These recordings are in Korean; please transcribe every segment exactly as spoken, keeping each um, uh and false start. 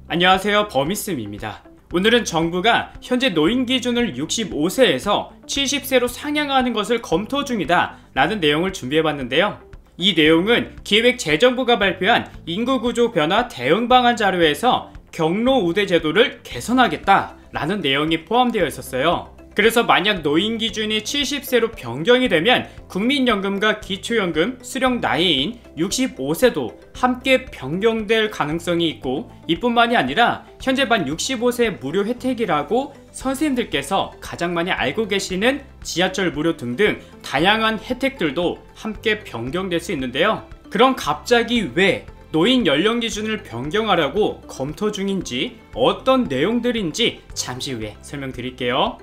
안녕하세요, 버미쌤입니다. 오늘은 정부가 현재 노인 기준을 육십오 세에서 칠십 세로 상향하는 것을 검토 중이다 라는 내용을 준비해봤는데요. 이 내용은 기획재정부가 발표한 인구구조 변화 대응 방안 자료에서 경로 우대 제도를 개선하겠다 라는 내용이 포함되어 있었어요. 그래서 만약 노인 기준이 칠십 세로 변경이 되면 국민연금과 기초연금 수령 나이인 육십오 세도 함께 변경될 가능성이 있고, 이뿐만이 아니라 현재 만 육십오 세 무료 혜택이라고 선생님들께서 가장 많이 알고 계시는 지하철 무료 등등 다양한 혜택들도 함께 변경될 수 있는데요. 그럼 갑자기 왜 노인 연령 기준을 변경하려고 검토 중인지, 어떤 내용들인지 잠시 후에 설명드릴게요.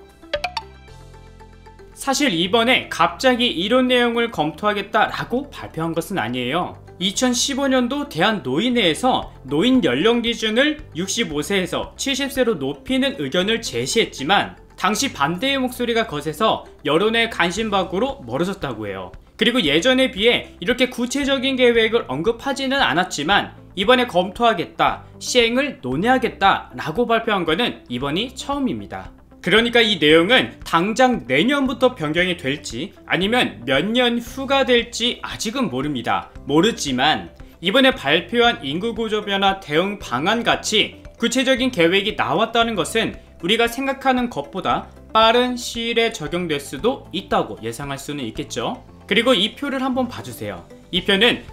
사실 이번에 갑자기 이런 내용을 검토하겠다라고 발표한 것은 아니에요. 이천십오 년도 대한노인회에서 노인 연령 기준을 육십오 세에서 칠십 세로 높이는 의견을 제시했지만 당시 반대의 목소리가 거세서 여론의 관심 밖으로 멀어졌다고 해요. 그리고 예전에 비해 이렇게 구체적인 계획을 언급하지는 않았지만 이번에 검토하겠다, 시행을 논의하겠다 라고 발표한 것은 이번이 처음입니다. 그러니까 이 내용은 당장 내년부터 변경이 될지 아니면 몇 년 후가 될지 아직은 모릅니다. 모르지만 이번에 발표한 인구구조 변화 대응 방안 같이 구체적인 계획이 나왔다는 것은 우리가 생각하는 것보다 빠른 시일에 적용될 수도 있다고 예상할 수는 있겠죠. 그리고 이 표를 한번 봐주세요. 이 표는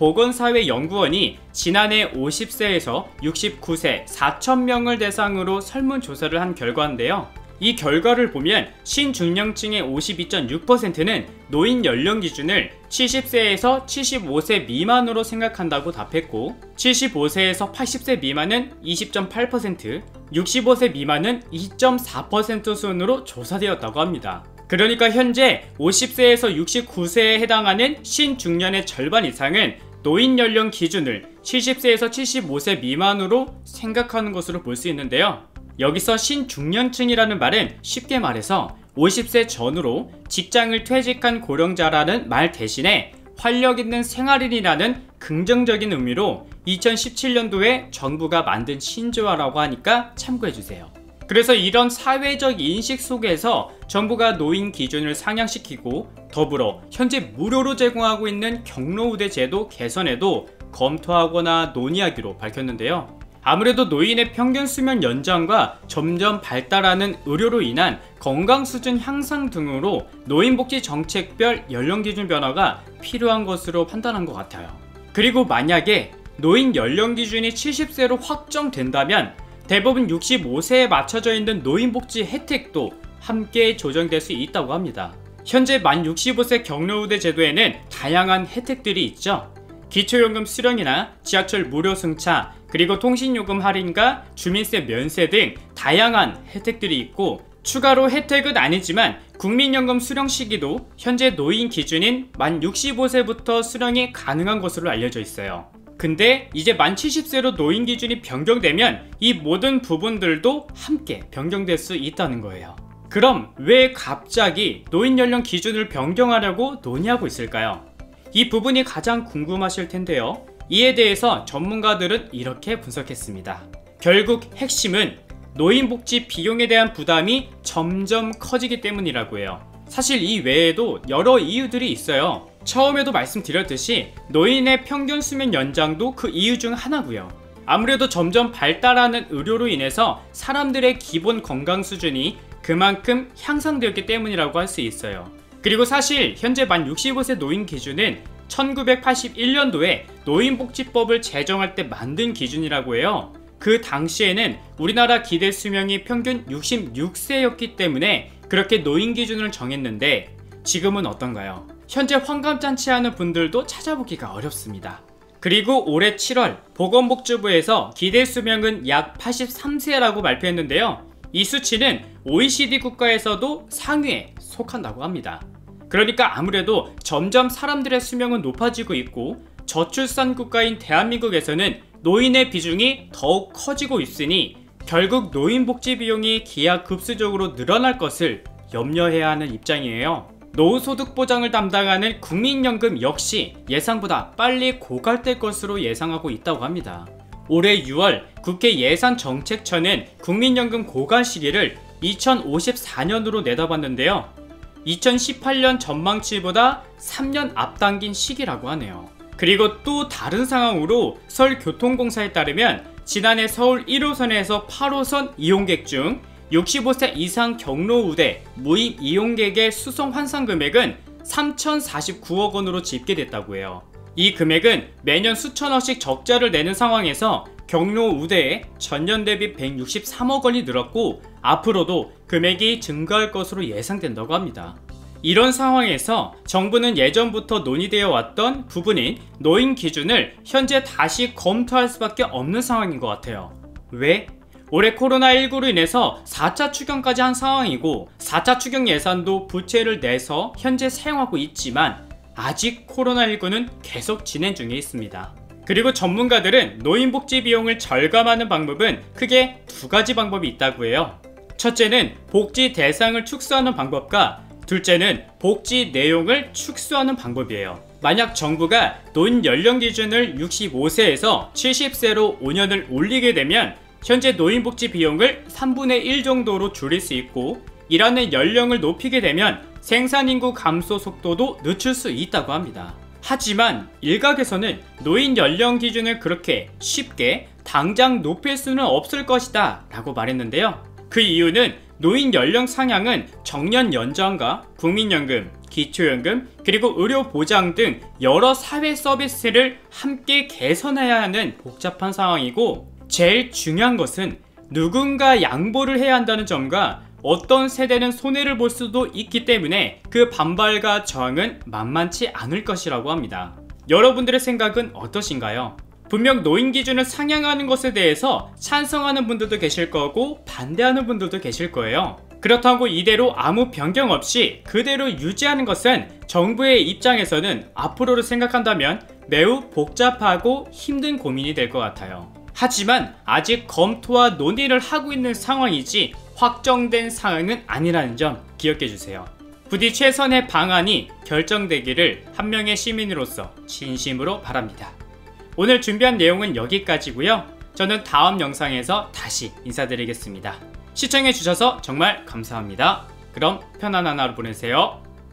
한국보건사회연구원이 지난해 오십 세에서 육십구 세 사천 명을 대상으로 설문조사를 한 결과인데요. 이 결과를 보면 신중령층의 오십이 점 육 퍼센트는 노인 연령 기준을 칠십 세에서 칠십오 세 미만으로 생각한다고 답했고, 칠십오 세에서 팔십 세 미만은 이십 점 팔 퍼센트, 육십오 세 미만은 이 점 사 퍼센트 순으로 조사되었다고 합니다. 그러니까 현재 오십 세에서 육십구 세에 해당하는 신중년의 절반 이상은 노인 연령 기준을 칠십 세에서 칠십오 세 미만으로 생각하는 것으로 볼 수 있는데요. 여기서 신중년층이라는 말은 쉽게 말해서 오십 세 전후로 직장을 퇴직한 고령자라는 말 대신에 활력 있는 생활인이라는 긍정적인 의미로 이천십칠 년도에 정부가 만든 신조어라고 하니까 참고해주세요. 그래서 이런 사회적 인식 속에서 정부가 노인 기준을 상향시키고 더불어 현재 무료로 제공하고 있는 경로우대 제도 개선에도 검토하거나 논의하기로 밝혔는데요. 아무래도 노인의 평균 수명 연장과 점점 발달하는 의료로 인한 건강 수준 향상 등으로 노인복지 정책별 연령 기준 변화가 필요한 것으로 판단한 것 같아요. 그리고 만약에 노인 연령 기준이 칠십 세로 확정된다면 대부분 육십오 세에 맞춰져 있는 노인복지 혜택도 함께 조정될 수 있다고 합니다. 현재 만 육십오 세 경로우대 제도에는 다양한 혜택들이 있죠. 기초연금 수령이나 지하철 무료 승차, 그리고 통신요금 할인과 주민세 면세 등 다양한 혜택들이 있고, 추가로 혜택은 아니지만 국민연금 수령 시기도 현재 노인 기준인 만 육십오 세부터 수령이 가능한 것으로 알려져 있어요. 근데 이제 만 칠십 세로 노인 기준이 변경되면 이 모든 부분들도 함께 변경될 수 있다는 거예요. 그럼 왜 갑자기 노인 연령 기준을 변경하려고 논의하고 있을까요? 이 부분이 가장 궁금하실 텐데요. 이에 대해서 전문가들은 이렇게 분석했습니다. 결국 핵심은 노인복지 비용에 대한 부담이 점점 커지기 때문이라고 해요. 사실 이 외에도 여러 이유들이 있어요. 처음에도 말씀드렸듯이 노인의 평균 수명 연장도 그 이유 중 하나고요. 아무래도 점점 발달하는 의료로 인해서 사람들의 기본 건강 수준이 그만큼 향상되었기 때문이라고 할 수 있어요. 그리고 사실 현재 만 육십오 세 노인 기준은 천구백팔십일 년도에 노인복지법을 제정할 때 만든 기준이라고 해요. 그 당시에는 우리나라 기대 수명이 평균 육십육 세였기 때문에 그렇게 노인 기준을 정했는데 지금은 어떤가요? 현재 환갑잔치 하는 분들도 찾아보기가 어렵습니다. 그리고 올해 칠월 보건복지부에서 기대 수명은 약 팔십삼 세라고 발표했는데요. 이 수치는 오이시디 국가에서도 상위에 속한다고 합니다. 그러니까 아무래도 점점 사람들의 수명은 높아지고 있고 저출산 국가인 대한민국에서는 노인의 비중이 더욱 커지고 있으니 결국 노인복지 비용이 기하급수적으로 늘어날 것을 염려해야 하는 입장이에요. 노후소득 보장을 담당하는 국민연금 역시 예상보다 빨리 고갈될 것으로 예상하고 있다고 합니다. 올해 유월 국회 예산정책처는 국민연금 고갈 시기를 이천오십사 년으로 내다봤는데요. 이천십팔 년 전망치보다 삼 년 앞당긴 시기라고 하네요. 그리고 또 다른 상황으로 서울교통공사에 따르면 지난해 서울 일 호선에서 팔 호선 이용객 중 육십오 세 이상 경로 우대 무임 이용객의 수송 환산 금액은 삼천사십구억 원으로 집계됐다고 해요. 이 금액은 매년 수천억씩 적자를 내는 상황에서 경로 우대에 전년 대비 백육십삼억 원이 늘었고 앞으로도 금액이 증가할 것으로 예상된다고 합니다. 이런 상황에서 정부는 예전부터 논의되어 왔던 부분인 노인 기준을 현재 다시 검토할 수밖에 없는 상황인 것 같아요. 왜? 올해 코로나 십구로 인해서 사 차 추경까지 한 상황이고 사 차 추경 예산도 부채를 내서 현재 사용하고 있지만 아직 코로나 십구는 계속 진행 중에 있습니다. 그리고 전문가들은 노인복지 비용을 절감하는 방법은 크게 두 가지 방법이 있다고 해요. 첫째는 복지 대상을 축소하는 방법과 둘째는 복지 내용을 축소하는 방법이에요. 만약 정부가 노인 연령 기준을 육십오 세에서 칠십 세로 오 년을 올리게 되면 현재 노인복지 비용을 삼분의 일 정도로 줄일 수 있고 일하는 연령을 높이게 되면 생산인구 감소 속도도 늦출 수 있다고 합니다. 하지만 일각에서는 노인 연령 기준을 그렇게 쉽게 당장 높일 수는 없을 것이다 라고 말했는데요. 그 이유는 노인 연령 상향은 정년 연장과 국민연금, 기초연금, 그리고 의료보장 등 여러 사회 서비스를 함께 개선해야 하는 복잡한 상황이고 제일 중요한 것은 누군가 양보를 해야 한다는 점과 어떤 세대는 손해를 볼 수도 있기 때문에 그 반발과 저항은 만만치 않을 것이라고 합니다. 여러분들의 생각은 어떠신가요? 분명 노인 기준을 상향하는 것에 대해서 찬성하는 분들도 계실 거고 반대하는 분들도 계실 거예요. 그렇다고 이대로 아무 변경 없이 그대로 유지하는 것은 정부의 입장에서는 앞으로를 생각한다면 매우 복잡하고 힘든 고민이 될 것 같아요. 하지만 아직 검토와 논의를 하고 있는 상황이지 확정된 사항은 아니라는 점 기억해 주세요. 부디 최선의 방안이 결정되기를 한 명의 시민으로서 진심으로 바랍니다. 오늘 준비한 내용은 여기까지고요. 저는 다음 영상에서 다시 인사드리겠습니다. 시청해 주셔서 정말 감사합니다. 그럼 편안한 하루 보내세요.